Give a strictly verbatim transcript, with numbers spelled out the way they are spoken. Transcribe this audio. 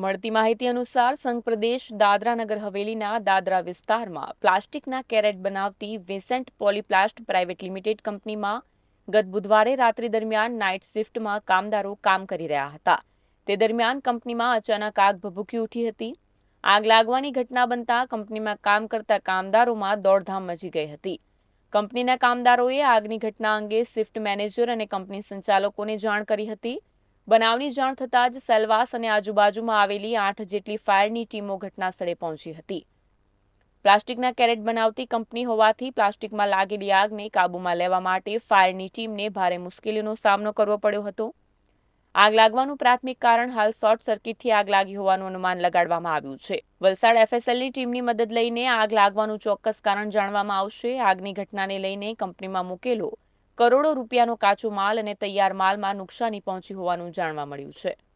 મળતી માહિતી અનુસાર સંઘ પ્રદેશ દાદરા નગર હવેલીના દાદરા વિસ્તારમાં પ્લાસ્ટિકના કેરેટ બનાવતી વિસેન્ટ પોલીપ્લાસ્ટ પ્રાઇવેટ લિમિટેડ કંપનીમાં ગત બુધવારે રાત્રિ દરમિયાન નાઇટ શિફ્ટમાં કામદારો કામ કરી રહ્યા હતા. તે દરમિયાન કંપનીમાં અચાનક આગ ભભૂકી ઉઠી હતી. આગ લાગવાની ઘટના બનતા કંપનીમાં કામ કરતા કામદારોમાં દોડધામ મચી ગઈ હતી. કંપનીના કામદારોએ આગની ઘટના અંગે શિફ્ટ મેનેજર અને કંપની સંચાલકોને જાણ કરી હતી. બનાવની જાણ થતાં જ સેલવાસ અને આજુબાજુમાં આવેલી આઠ જેટલી ફાયરની ટીમો ઘટનાસ્થળે પહોંચી હતી. પ્લાસ્ટિકના કેરેટ બનાવતી કંપની હોવાથી પ્લાસ્ટિકમાં લાગેલી આગને કાબૂમાં લેવા માટે ફાયરની ટીમને ભારે મુશ્કેલીનો સામનો કરવો પડ્યો હતો. આગ લાગવાનું પ્રાથમિક કારણ હાલ શોર્ટ સર્કિટથી આગ લાગી હોવાનું અનુમાન લગાડવામાં આવ્યું છે. વલસાડ એફએસએલની ટીમની મદદ લઈને આગ લાગવાનું ચોક્કસ કારણ જાણવામાં આવશે. આગની ઘટનાને લઈને કંપનીમાં મૂકેલો કરોડો રૂપિયાનો કાચો માલ અને તૈયાર માલમાં નુકસાની પહોંચી હોવાનું જાણવા મળ્યું છે.